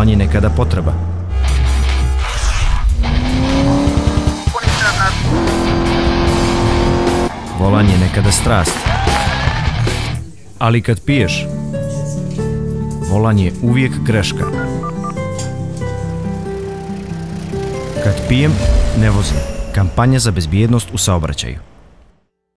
Volanje nekada potreba. Volanje nekada strast. Ali kad piješ, volanje je uvijek greška. Kad pijem, ne vozim. Kampanja za bezbjednost u saobraćaju.